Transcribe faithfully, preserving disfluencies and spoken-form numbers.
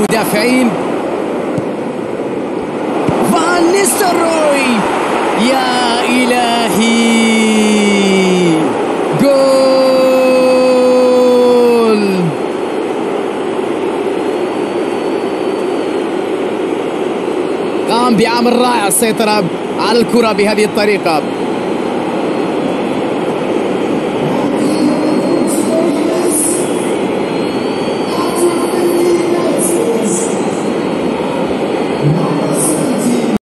المدافعين. فان نيستلروي، يا إلهي، جول. قام بعمل رائع السيطرة على الكرة بهذه الطريقة.